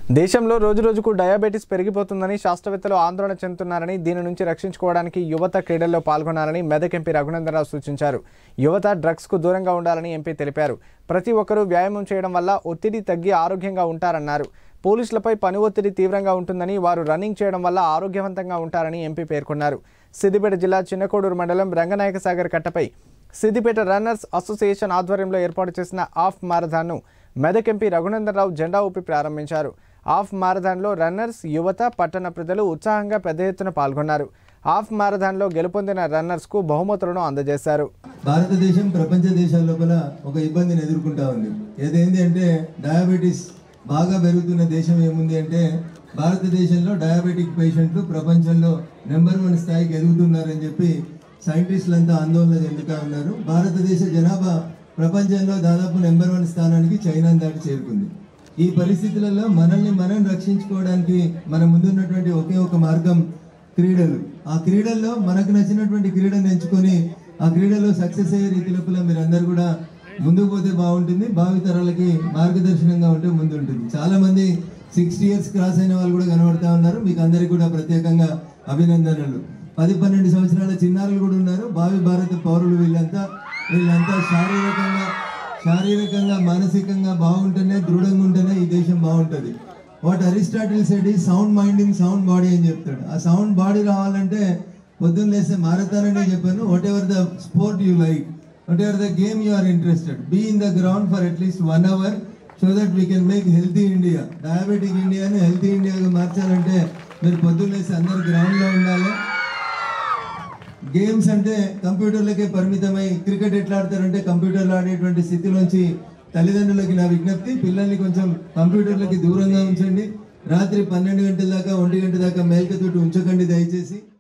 దేశంలో రోజురోజుకు డయాబెటిస్ పెరిగిపోతుందని శాస్త్రవేత్తలు ఆందోళన చెందుతున్నారని దీని నుంచి రక్షించుకోవడానికి యువత క్రీడల్లో పాల్గొనాలని మెదక్ ఎంపీ రఘునందనరావు సూచించారు. యువత డ్రగ్స్కు దూరంగా ఉండాలని ఎంపీ తెలిపారు. ప్రతి ఒక్కరూ వ్యాయామం చేయడం వల్ల ఒత్తిడి తగ్గి ఆరోగ్యంగా ఉంటారన్నారు. పోలీసులపై పని ఒత్తిడి తీవ్రంగా ఉంటుందని వారు రన్నింగ్ చేయడం వల్ల ఆరోగ్యవంతంగా ఉంటారని ఎంపీ పేర్కొన్నారు. సిద్దిపేట జిల్లా చిన్నకోడూరు మండలం రంగనాయక సాగర్ కట్టపై సిద్దిపేట రన్నర్స్ అసోసియేషన్ ఆధ్వర్యంలో ఏర్పాటు చేసిన హాఫ్ మారథాన్ను మెదక్ ఎంపీ రఘునందనరావు జెండా ఊపి ప్రారంభించారు. హాఫ్ మారథాన్లో రన్నర్స్, యువత, పట్టణ ప్రజలు ఉత్సాహంగా పెద్ద ఎత్తున పాల్గొన్నారు. హాఫ్ మారథాన్లో గెలుపొందిన రన్నర్స్కు బహుమతులను అందజేశారు. భారతదేశం ప్రపంచ దేశాల లోపల ఒక ఇబ్బందిని ఎదుర్కొంటా ఉంది. ఏదైంది అంటే డయాబెటీస్ బాగా పెరుగుతున్న దేశం ఏముంది అంటే భారతదేశంలో డయాబెటిక్ పేషెంట్లు ప్రపంచంలో నెంబర్ 1 స్థాయికి ఎదుగుతున్నారని చెప్పి సైంటిస్టులంతా ఆందోళన చెందుతూ ఉన్నారు. భారతదేశ జనాభా ప్రపంచంలో దాదాపు నెంబర్ 1 స్థానానికి చైనా దాటి చేరుకుంది. ఈ పరిస్థితులలో మనల్ని మనం రక్షించుకోవడానికి మన ముందున్నటువంటి ఒకే ఒక మార్గం క్రీడలు. ఆ క్రీడల్లో మనకు నచ్చినటువంటి క్రీడను ఎంచుకొని ఆ క్రీడలో సక్సెస్ అయ్యే రీతి లోపల మీరందరూ కూడా ముందుకు పోతే బాగుంటుంది. భావితరాలకి మార్గదర్శనంగా ఉంటే ముందుంటుంది. చాలా మంది 60 years క్రాస్ అయిన వాళ్ళు కూడా కనబడతా ఉన్నారు. మీకు అందరికీ కూడా ప్రత్యేకంగా అభినందనలు. 10-12 సంవత్సరాల చిన్నారులు కూడా ఉన్నారు. భావి భారత పౌరులు వీళ్ళంతా శారీరకంగా మానసికంగా బాగుంటేనే, దృఢంగా ఉంటేనే ఈ దేశం బాగుంటుంది. వాట్ అరిస్టాటిల్ సెడ్ ఈ sound mind in sound body అని చెప్తాడు. ఆ సౌండ్ బాడీ రావాలంటే పొద్దున్న లేస్తే మారథాన్ అనే చెప్పాను. Whatever the sport you like, whatever the game you are interested, be in the ground for at least 1 hour so that we can make healthy India. Diabetic ఇండియాని healthy ఇండియాగా మార్చాలంటే మీరు పొద్దున్న లేస్తే అందరు గ్రౌండ్లో ఉండాలి. గేమ్స్ అంటే కంప్యూటర్లకే పరిమితమై క్రికెట్ ఎట్లా ఆడతారంటే కంప్యూటర్లో ఆడేటువంటి స్థితిలోంచి తల్లిదండ్రులకి నా విజ్ఞప్తి, పిల్లల్ని కొంచెం కంప్యూటర్లకి దూరంగా ఉంచండి. రాత్రి 12 గంటల దాకా 1 గంట దాకా మేల్కతోటి ఉంచకండి దయచేసి.